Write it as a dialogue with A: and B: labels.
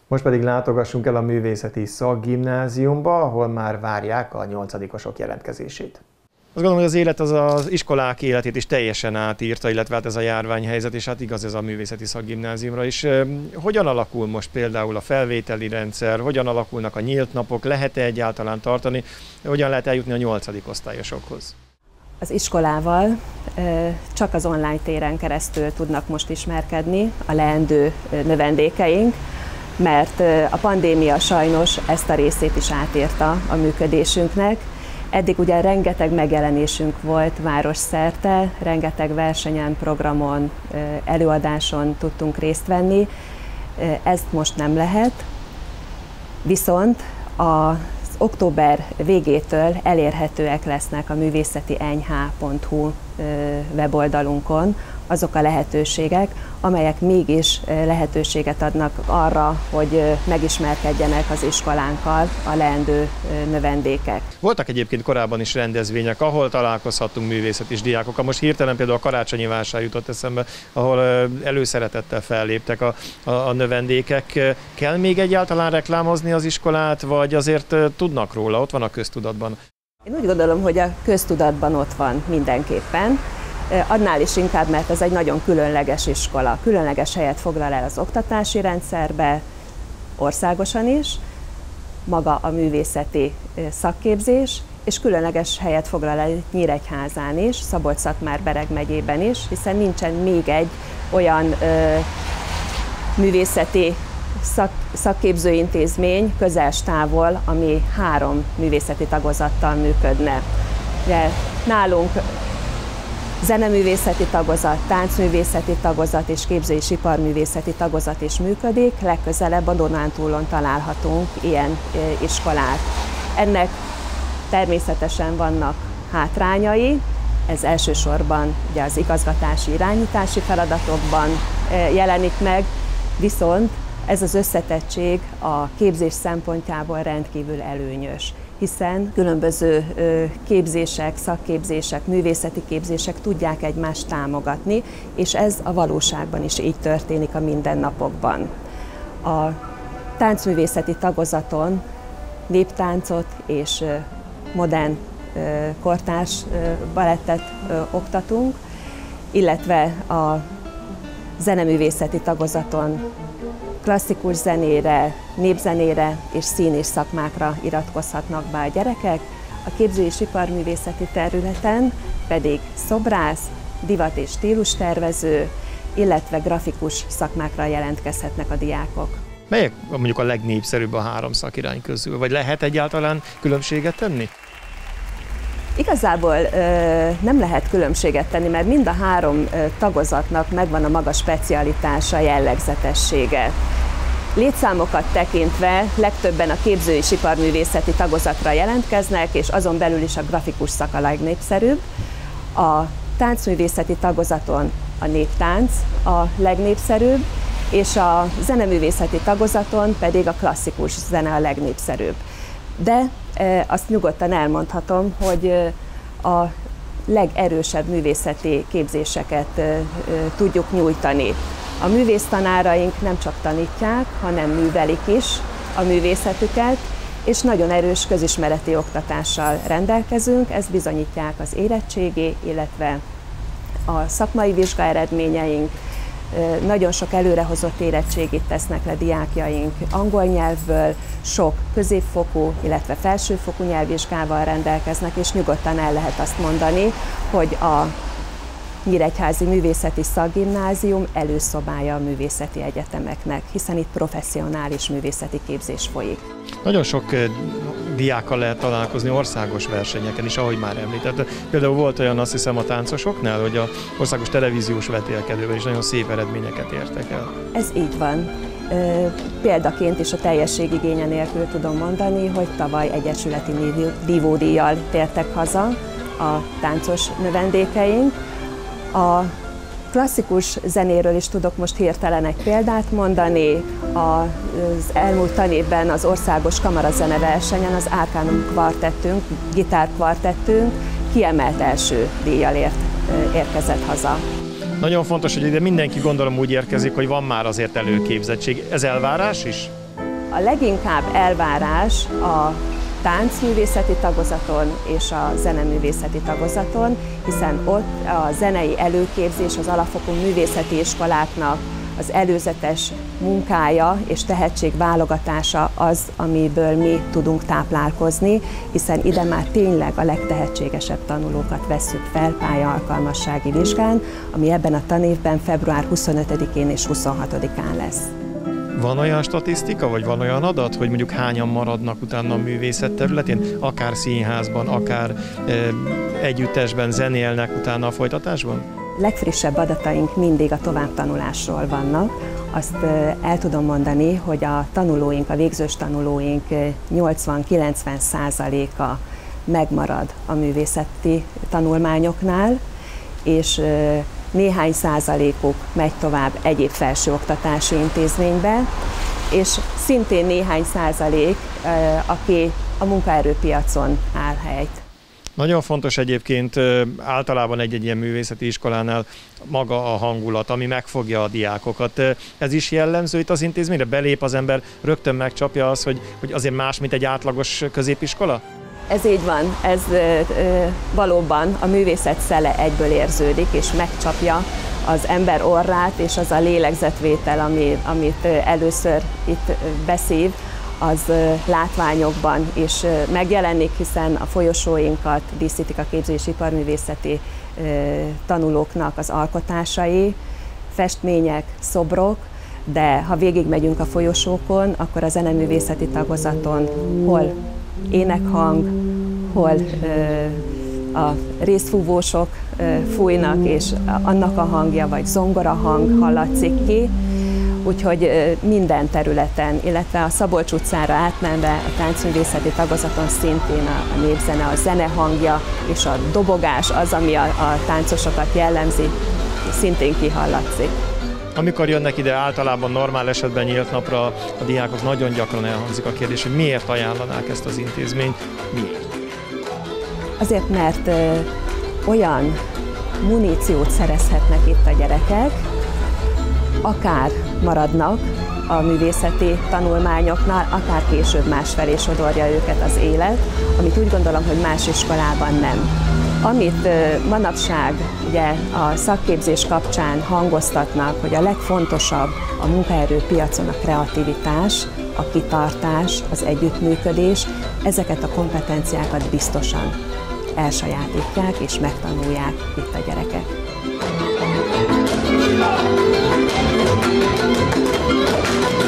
A: Most pedig látogassunk el a Művészeti Szakgimnáziumba, ahol már várják a 8-osok jelentkezését. Azt gondolom, hogy az élet az iskolák életét is teljesen átírta, illetve hát ez a járványhelyzet, és hát igaz ez a Művészeti Szakgimnáziumra is. Hogyan alakul most például a felvételi rendszer, hogyan alakulnak a nyílt napok, lehet-e egyáltalán tartani, hogyan lehet eljutni a 8. osztályosokhoz?
B: Az iskolával csak az online téren keresztül tudnak most ismerkedni a leendő növendékeink, mert a pandémia sajnos ezt a részét is átírta a működésünknek. Eddig ugye rengeteg megjelenésünk volt városszerte, rengeteg versenyen, programon, előadáson tudtunk részt venni. Ezt most nem lehet, viszont az október végétől elérhetőek lesznek a művészetiEnyh.hu weboldalunkon azok a lehetőségek, amelyek mégis lehetőséget adnak arra, hogy megismerkedjenek az iskolánkkal a leendő növendékek.
A: Voltak egyébként korábban is rendezvények, ahol találkozhattunk művészetis diákokkal. Most hirtelen például a karácsonyi vásár jutott eszembe, ahol előszeretettel felléptek a növendékek. Kell még egyáltalán reklámozni az iskolát, vagy azért tudnak róla, ott van a köztudatban?
B: Én úgy gondolom, hogy a köztudatban ott van mindenképpen. Annál is inkább, mert ez egy nagyon különleges iskola. Különleges helyet foglal el az oktatási rendszerbe, országosan is, maga a művészeti szakképzés, és különleges helyet foglal el Nyíregyházán is, Szabolcs-Szatmár-Bereg megyében is, hiszen nincsen még egy olyan művészeti szakképzőintézmény közel-távol, ami 3 művészeti tagozattal működne. De nálunk zeneművészeti tagozat, táncművészeti tagozat és képző- és iparművészeti tagozat is működik, legközelebb a Dunántúlon találhatunk ilyen iskolát. Ennek természetesen vannak hátrányai, ez elsősorban ugye az igazgatási, irányítási feladatokban jelenik meg, viszont ez az összetettség a képzés szempontjából rendkívül előnyös, hiszen különböző képzések, szakképzések, művészeti képzések tudják egymást támogatni, és ez a valóságban is így történik a mindennapokban. A táncművészeti tagozaton néptáncot és modern kortárs balettet oktatunk, illetve a zeneművészeti tagozaton klasszikus zenére, népzenére és színész szakmákra iratkozhatnak be a gyerekek, a képző- és iparművészeti területen pedig szobrász, divat- és stílustervező, illetve grafikus szakmákra jelentkezhetnek a diákok.
A: Melyek mondjuk a legnépszerűbb a 3 szakirány közül, vagy lehet egyáltalán különbséget tenni?
B: Igazából nem lehet különbséget tenni, mert mind a 3 tagozatnak megvan a maga specialitása, jellegzetessége. Létszámokat tekintve legtöbben a képző- és iparművészeti tagozatra jelentkeznek, és azon belül is a grafikus szak a legnépszerűbb. A táncművészeti tagozaton a néptánc a legnépszerűbb, és a zeneművészeti tagozaton pedig a klasszikus zene a legnépszerűbb. De azt nyugodtan elmondhatom, hogy a legerősebb művészeti képzéseket tudjuk nyújtani. A művésztanáraink nem csak tanítják, hanem művelik is a művészetüket, és nagyon erős közismereti oktatással rendelkezünk, ezt bizonyítják az érettségi, illetve a szakmai vizsgaeredményeink. Nagyon sok előrehozott érettségit tesznek le diákjaink angol nyelvből, sok középfokú, illetve felsőfokú nyelvvizsgával rendelkeznek, és nyugodtan el lehet azt mondani, hogy a Nyíregyházi Művészeti Szakgimnázium előszobája a művészeti egyetemeknek, hiszen itt professzionális művészeti képzés folyik.
A: Nagyon sok diákkal lehet találkozni országos versenyeken is, ahogy már említett. Például volt olyan, azt hiszem, a táncosoknál, hogy a országos televíziós vetélkedőben is nagyon szép eredményeket értek el.
B: Ez így van. Példaként is a teljesség igénye nélkül tudom mondani, hogy tavaly egyesületi vívódíjjal tértek haza a táncos növendékeink. A klasszikus zenéről is tudok most hirtelen egy példát mondani. Az elmúlt tanévben az országos kamarazene versenyen az Arcanum kvartettünk, gitárkvartettünk kiemelt első díjjal érkezett haza.
A: Nagyon fontos, hogy ide mindenki gondolom úgy érkezik, hogy van már azért előképzettség. Ez elvárás is?
B: A leginkább elvárás a táncművészeti tagozaton és a zeneművészeti tagozaton, hiszen ott a zenei előképzés, az alapfokú művészeti iskoláknak az előzetes munkája és tehetségválogatása az, amiből mi tudunk táplálkozni, hiszen ide már tényleg a legtehetségesebb tanulókat vesszük fel pályaalkalmassági vizsgán, ami ebben a tanévben február 25-én és 26-án lesz.
A: Van olyan statisztika, vagy van olyan adat, hogy mondjuk hányan maradnak utána a művészet területén, akár színházban, akár együttesben zenélnek utána a folytatásban?
B: Legfrissebb adataink mindig a továbbtanulásról vannak. Azt el tudom mondani, hogy a tanulóink, a végzős tanulóink 80-90%-a megmarad a művészeti tanulmányoknál, és néhány százalékuk megy tovább egyéb felsőoktatási intézménybe, és szintén néhány százalék, aki a munkaerőpiacon áll helyt.
A: Nagyon fontos egyébként általában egy ilyen művészeti iskolánál maga a hangulat, ami megfogja a diákokat. Ez is jellemző itt az intézményre? Belép az ember, rögtön megcsapja az, hogy azért más, mint egy átlagos középiskola?
B: Ez így van, ez valóban a művészet szele egyből érződik, és megcsapja az ember orrát, és az a lélegzetvétel, amit először itt beszív, az látványokban is megjelenik, hiszen a folyosóinkat díszítik a képző- és iparművészeti tanulóknak az alkotásai, festmények, szobrok, de ha végigmegyünk a folyosókon, akkor a zeneművészeti tagozaton hol énekhang, hol a részfúvósok fújnak, és annak a hangja, vagy zongorahang hallatszik ki. Úgyhogy minden területen, illetve a Szabolcs utcára átmenve a táncművészeti tagozaton szintén a népzene, a zene hangja és a dobogás az, ami a táncosokat jellemzi, szintén kihallatszik.
A: Amikor jönnek ide általában normál esetben nyílt napra, a diákok nagyon gyakran elhangzik a kérdés, hogy miért ajánlanák ezt az intézményt, miért?
B: Azért, mert olyan muníciót szerezhetnek itt a gyerekek, akár maradnak a művészeti tanulmányoknál, akár később másfelé sodorja őket az élet, amit úgy gondolom, hogy más iskolában nem. Amit manapság ugye a szakképzés kapcsán hangoztatnak, hogy a legfontosabb a munkaerőpiacon a kreativitás, a kitartás, az együttműködés, ezeket a kompetenciákat biztosan elsajátítják és megtanulják itt a gyerekek.